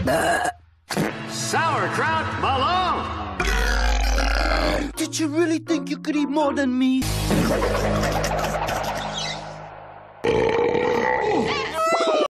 Sauerkraut Malone! Did you really think you could eat more than me?